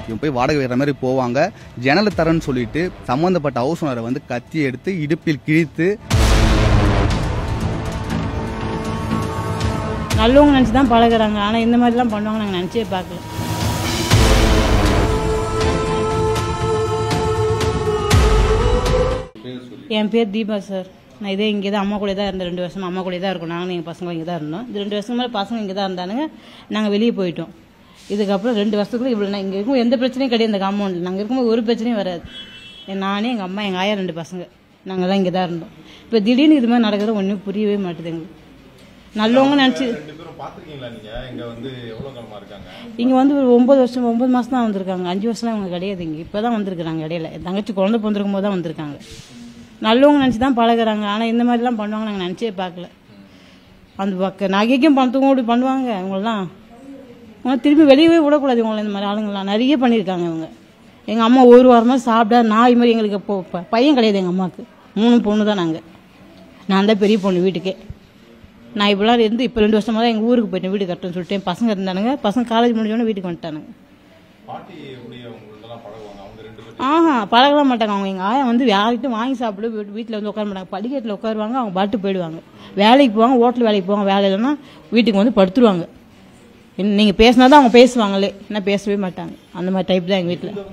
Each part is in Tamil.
இவங்க போய் வாடகை வேற மாதிரி போவாங்க. ஜன்னலை தரேன்னு சொல்லிட்டு சம்பந்தப்பட்ட ஹவுஸ் ஓனரை வந்து கத்தி எடுத்து இடுப்பில் கிழித்து நல்லவங்க நினச்சி தான் பழகுறாங்க. ஆனால் இந்த மாதிரிலாம் பண்ணுவாங்க நாங்கள் நினச்சே பார்க்கல. என் பேர் தீபா சார். நான் இங்கே தான் அம்மா கூட தான் இருந்தேன். 2 வருஷமா அம்மா கூட தான் இருக்கோம். நாங்கள் எங்கள் பசங்களும் இங்கே தான் இருந்தோம். இது 2 வருஷம் மேலே பசங்க இங்கே தான் இருந்தானுங்க. நாங்கள் வெளியே போயிட்டோம். இதுக்கப்புறம் 2 வருஷத்துக்குள்ள இவ்வளோ இங்கே இருக்கும் எந்த பிரச்சனையும் கிடையாது. இந்த காம்பவுண்டில் நாங்கள் இருக்கும்போது ஒரு பிரச்சனையும் வராது. நானே எங்கள் அம்மா எங்கள் ஆயா 2 பசங்க நாங்கள் தான் இங்கே தான் இருந்தோம். இப்போ திடீர்னு இது மாதிரி நடக்கிறது ஒன்றும் புரியவே மாட்டுது எங்களுக்கு. நல்லவங்க நினச்சி இங்கே வந்து ஒரு 9 மாதம் தான் வந்திருக்காங்க. 5 வருஷம்லாம் அவங்க கிடையாது. இங்கே இப்போ தான் வந்திருக்கிறாங்க. இடையில தங்கச்சி குழந்தை பிறந்திருக்கும் போது தான் வந்திருக்காங்க. நல்லவங்க நினச்சி தான் பழகுறாங்க. ஆனால் இந்த மாதிரிலாம் பண்ணுவாங்க நாங்கள் நினச்சே பார்க்கல. அந்த பக்கம் நகைக்கும் பணத்துக்கும் அப்படி பண்ணுவாங்க. அவங்களெலாம் திருப்பி வெளியவே விடக்கூடாது. இவங்களை இந்த மாதிரி ஆளுங்களாம் நிறைய பண்ணியிருக்காங்க இவங்க. எங்கள் அம்மா ஒரு வாரமாக சாப்பிட்டா நாய் மாதிரி. எங்களுக்கு பையன் கிடையாது. எங்கள் அம்மாவுக்கு 3 பொண்ணு தான். நான் தான் பெரிய பொண்ணு வீட்டுக்கே. நான் இப்போலாம் இருந்து இப்போ 2 வருஷமாக தான் எங்கள் ஊருக்கு போயிட்டேன். வீடு கட்டணும்னு சொல்லிட்டு பசங்க இருந்தானுங்க. பசங்க காலேஜ் முடிஞ்சோடனே வீட்டுக்கு வந்துட்டானுங்க. பழகலாம் மாட்டாங்க. அவங்க எங்கள் ஆயா வந்து யார்கிட்டும் வாங்கி சாப்பிட வீட்டில் வந்து உட்கார மாட்டாங்க. படிக்கட்டில் உட்காருவாங்க. அவங்க பாட்டு போயிடுவாங்க. வேலைக்கு போவாங்க. ஹோட்டல் வேலைக்கு போவாங்க. வேலை இல்லைன்னா வீட்டுக்கு வந்து படுத்துருவாங்க. நீங்கள் பேசினா தான் அவங்க பேசுவாங்களே. என்ன பேசவே மாட்டாங்க. அந்த மாதிரி டைப் தான் எங்கள் வீட்டில்.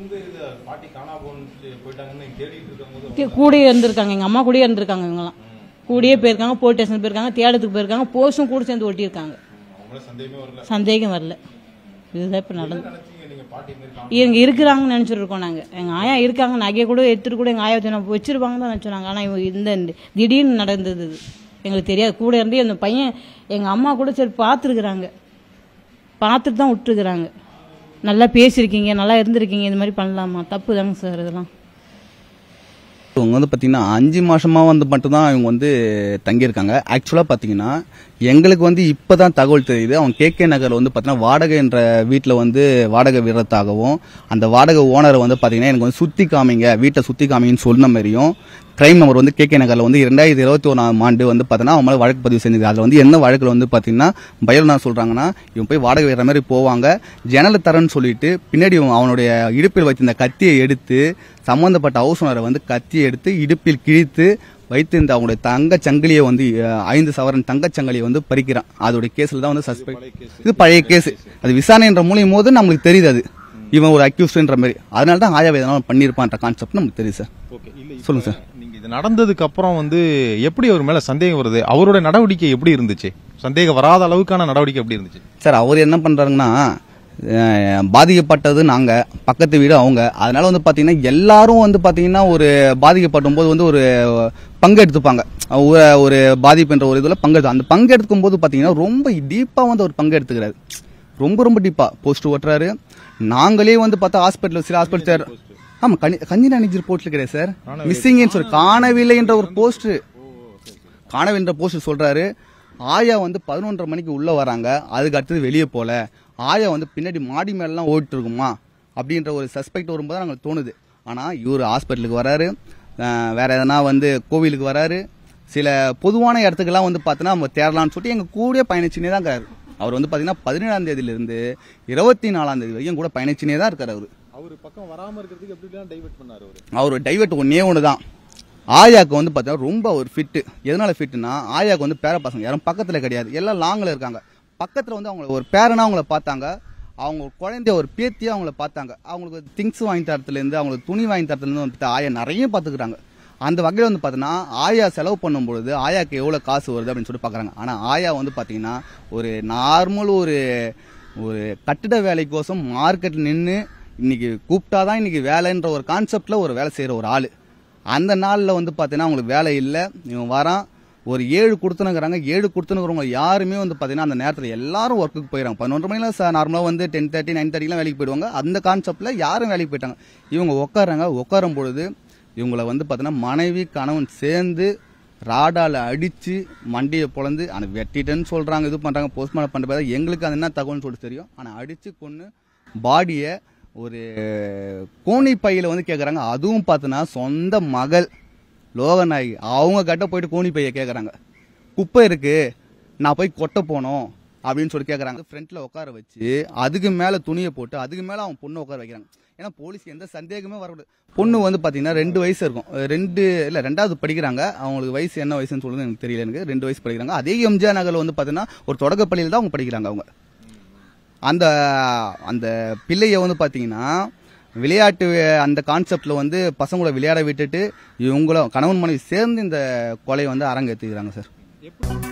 கூடயே இருந்திருக்காங்க. எங்கள் அம்மா கூடயே இருந்திருக்காங்க. இவங்கெல்லாம் கூடயே போயிருக்காங்க. போலீஸ் ஸ்டேஷன் போயிருக்காங்க. தேடத்துக்கு போயிருக்காங்க. போஸ்டும் கூட சேர்ந்து ஒட்டியிருக்காங்க. சந்தேகம் வரல. இதுதான் இப்போ நடந்து இவங்க இருக்கிறாங்கன்னு நினச்சிட்டு இருக்கோம் நாங்கள். எங்கள் ஆயா இருக்காங்க. நகையை கூட எடுத்துட்டு கூட எங்கள் ஆயா வச்சிருப்பாங்கன்னு தான் நினச்சோம் நாங்கள். ஆனால் இவங்க இந்த திடீர்னு நடந்தது எங்களுக்கு தெரியாது. கூட இருந்தே அந்த பையன் எங்கள் அம்மா கூட சரி பார்த்துருக்குறாங்க. பார்த்துட்டு தான் விட்டுருக்குறாங்க. நல்லா பேசியிருக்கீங்க, நல்லா இருந்திருக்கீங்க, இந்த மாதிரி பண்ணலாமா? தப்பு தாங்க சார் இதெல்லாம். இவங்க வந்து பார்த்தீங்கன்னா 5 மாசமாக வந்து மட்டும்தான் இவங்க வந்து தங்கியிருக்காங்க. ஆக்சுவலாக பார்த்தீங்கன்னா எங்களுக்கு வந்து இப்போ தான் தகவல் தெரியுது. அவங்க கேகே நகரில் வந்து பார்த்தீங்கன்னா வாடகை என்ற வீட்டில் வந்து வாடகை விடுறதாகவும் அந்த வாடகை ஓனரை வந்து பார்த்தீங்கன்னா எனக்கு வந்து சுற்றி காமிங்க, வீட்டை சுற்றி காமிங்கன்னு சொன்ன மாதிரியும் கிரைம் நம்பர் வந்து கேகே நகரில் வந்து 2021ஆம் ஆண்டு வந்து பார்த்தீங்கன்னா அவங்க மேலே வழக்கு பதிவு செஞ்சது. அதில் வந்து என்ன வழக்கில் வந்து பார்த்தீங்கன்னா பயிலனா சொல்கிறாங்கன்னா இவங்க போய் வாடகை விடுற மாதிரி போவாங்க. ஜன்னலை தரேன்னு சொல்லிட்டு பின்னாடி அவனுடைய இடுப்பில் வைத்திருந்த கத்தியை எடுத்து சம்பந்தப்பட்ட ஹவுஸ் ஓனரை வந்து கத்தியை எடுத்து இடுப்பில் கிழித்து வைத்திருந்த அவங்களுடைய தங்கச்சங்கிலியை வந்து 5 சவரன் தங்கச்சங்கிலியை வந்து பறிக்கிறான். அதோடைய கேஸில் தான் வந்து சஸ்பெக்ட். இது பழைய கேஸ். அது விசாரணை என்ற மூலியம் போது நம்மளுக்கு தெரியுது அது இவன் ஒரு அக்யூஸ்ட்ன்ற மாதிரி. அதனால தான் ஆயா எதனால பண்ணியிருப்பான்ற கான்செப்ட் நமக்கு தெரியுது சார். சொல்லுங்க சார். நீங்க இது நடந்ததுக்கு அப்புறம் வந்து எப்படி அவர் மேல சந்தேகம் வருது? அவரோட நடவடிக்கை எப்படி இருந்துச்சு? சந்தேகம் வராத அளவுக்கான நடவடிக்கை எப்படி இருந்துச்சு சார்? அவர் என்ன பண்றாருன்னா பாதிக்கப்பட்டது நாங்க, பக்கத்து வீடு அவங்க. அதனால வந்து பாத்தீங்கன்னா எல்லாரும் வந்து பாத்தீங்கன்னா ஒரு பாதிக்கப்படும் போது வந்து ஒரு பங்கு எடுத்துப்பாங்க. ஒரு பாதிப்பு என்ற ஒரு இதுல பங்கெடுத்து அந்த பங்கு எடுத்துக்கும் போது பாத்தீங்கன்னா ரொம்ப டீப்பா வந்து ஒரு பங்கு எடுத்துக்கிறாரு. ரொம்ப டீப்பா போஸ்ட் ஓட்டுறாரு. நாங்களே வந்து பார்த்தா ஹாஸ்பிட்டல் சில ஹாஸ்பிட்டல் ஆமா கஞ்சினா நிஜர் போஸ்ட் கிடையாது சார். மிஸ்ஸிங் சொல்லி காணவில்லை என்ற ஒரு போஸ்ட் காணவில்லை போஸ்ட் சொல்றாரு. ஆயா வந்து 11:30 மணிக்கு உள்ள வராங்க. அதுக்கு அடுத்தது வெளியே போல. ஆயா வந்து பின்னாடி மாடி மேலாம் ஓடிட்டு இருக்குமா அப்படின்ற ஒரு சஸ்பெக்ட் வரும்போது நாங்களுக்கு தோணுது. ஆனா இவர் ஹாஸ்பிட்டலுக்கு வராரு, வேற எதனா வந்து கோவிலுக்கு வராரு, சில பொதுவான இடத்துக்கெல்லாம் வந்து பார்த்தீங்கன்னா நம்ம தேடலாம்னு சொல்லிட்டு எங்க கூட பயணிச்சுனே தான் இருக்காரு. அவர் வந்து பாத்தீங்கன்னா 17ஆம் தேதியிலிருந்து 24ஆம் தேதி வரைக்கும் கூட பயணிச்சுனே தான் இருக்காரு. அவரு பக்கம் வராம இருக்கிறதுக்கு எப்படி டைவர்ட் பண்ணாரு? அவரு டைவர்ட் ஒண்ணு தான். ஆயாக்கு வந்து பார்த்தீங்கன்னா ரொம்ப ஒரு ஃபிட்டு. எதனால ஃபிட்டுனா ஆயாக்கு வந்து பேர பசங்க யாரும் பக்கத்துல கிடையாது. எல்லாம் லாங்கில் இருக்காங்க. பக்கத்துல வந்து அவங்க ஒரு பேரனா அவங்கள பார்த்தாங்க. அவங்க குழந்தைய ஒரு பேத்தியா அவங்கள பார்த்தாங்க. அவங்களுக்கு திங்ஸ் வாங்கி தரத்துலேருந்து அவங்களுக்கு துணி வாங்கி தரத்துலேருந்து வந்து ஆயா நிறைய பார்த்துக்கிறாங்க. அந்த வகையில் வந்து பார்த்தீங்கன்னா ஆயா செலவு பண்ணும்பொழுது ஆயாக்கு எவ்வளோ காசு வருது அப்படின்னு சொல்லி பார்க்குறாங்க. ஆனால் ஆயா வந்து பார்த்தீங்கன்னா ஒரு நார்மல் ஒரு கட்டிட வேலைக்கோசம் மார்க்கெட்டில் நின்று இன்னைக்கு கூப்பிட்டாதான் இன்னைக்கு வேலைன்ற ஒரு கான்செப்டில் ஒரு வேலை செய்கிற ஒரு ஆள். அந்த நாளில் வந்து பார்த்தீங்கன்னா அவங்களுக்கு வேலை இல்லை. இவன் வரான் ஒரு 7 கொடுத்துனுங்கிறாங்க. 7 கொடுத்துனுங்கிறவங்க யாருமே வந்து பார்த்தீங்கன்னா அந்த நேரத்தில் எல்லாரும் ஒர்க்குக்கு போயிடறாங்க. 11 மணிலாம் நார்மலாக வந்து 10:30 9:30 வேலைக்கு போயிடுவாங்க. அந்த கான்செப்டில் யாரும் வேலைக்கு போயிட்டாங்க. இவங்க உட்காரும் பொழுது இவங்களை வந்து பார்த்தீங்கன்னா மனைவி கணவன் சேர்ந்து ராடால அடித்து மண்டியை பொழந்து ஆனால் வெட்டிட்டேன்னு சொல்கிறாங்க. இது பண்ணுறாங்க. போஸ்ட்மார்ட்டம் பண்ணுற எங்களுக்கு அது என்ன தகவல்னு சொல்லிட்டு தெரியும். ஆனால் அடித்து கொன்று பாடியை ஒரு கோணி பையில வந்து கேட்குறாங்க. அதுவும் பார்த்தீங்கன்னா சொந்த மகள் லோகநாயகி அவங்க கிட்ட போயிட்டு கோணி பைய கேட்குறாங்க. குப்பை இருக்கு, நான் போய் கொட்ட போனோம், அப்படின்னு சொல்லி கேட்குறாங்க. ஃப்ரண்ட்டில் உட்கார வச்சு அதுக்கு மேலே துணியை போட்டு அதுக்கு மேலே அவங்க பொண்ணு உட்கார வைக்கிறாங்க. ஏன்னா போலீஸ்க்கு எந்த சந்தேகமே வரக்கூடாது. பொண்ணு வந்து பார்த்தீங்கன்னா 2 வயசு இருக்கும், 2வது படிக்கிறாங்க. அவங்களுக்கு வயசு என்ன வயசுன்னு சொல்லுறது எனக்கு தெரியல. எனக்கு 2 வயசு படிக்கிறாங்க. அதே எம்ஜிஆர் நகரில் வந்து பார்த்தீங்கன்னா ஒரு தொடக்கப்பள்ளியில் தான் அவங்க படிக்கிறாங்க. அவங்க அந்த அந்த பிள்ளைய வந்து பார்த்தீங்கன்னா விளையாட்டு அந்த கான்செப்டில் வந்து பசங்களை விளையாட விட்டுட்டு இவங்களும் கணவன் மனைவி சேர்ந்து இந்த கொலையை வந்து அரங்கேற்றுக்கிறாங்க சார்.